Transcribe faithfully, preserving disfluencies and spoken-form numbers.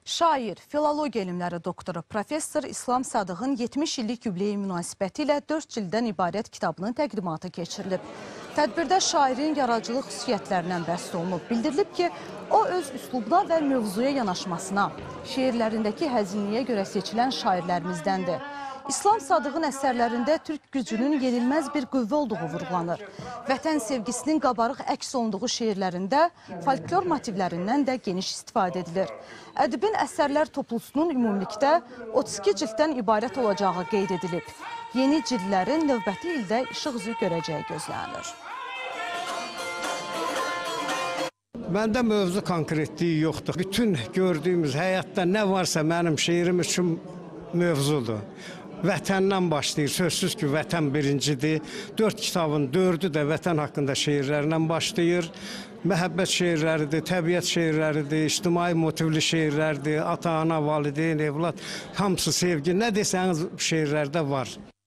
Şair, filologiya elmləri doktoru, professor İslam Sadıqın yetmiş illik yubileyi münasibəti ilə dörd cilddən ibarət kitabının təqdimatı keçirilib. Tədbirdə şairin yaradıcılıq xüsusiyyətlərindən bəhs olunub. Bildirilib ki, o öz üslubuna və mövzuya yanaşmasına, şeirlərindəki həzinliyə görə seçilən şairlərimizdəndir. İslam Sadıqın əsərlərində türk gücünün yenilməz bir qüvvə olduğu vurğulanır. Vətən sevgisinin qabarıq əks olunduğu şeirlərində folklor motivlərindən də geniş istifadə edilir. Ədibin əsərlər toplusunun ümumilikdə otuz iki cilddən ibarət olacağı qeyd edilib. Yeni cildlərin növbəti ildə işıq üzü görəcəyi gözlənilir. Məndə mövzu konkretliyi yoxdur. Bütün gördüyümüz həyatda nə varsa mənim şeirim üçün mövzudur. Vətəndən başlayır. Sözsüz ki, vətən birincidir. Dörd kitabın dördü də vətən haqqında şeirlərlə başlayır. Məhəbbət şeirləridir, təbiət şeirləridir, ictimai motivli şeirlərdir, ata-ana, valideyn, evlad, hamısı sevgi. Nə desəniz şeirlərdə var.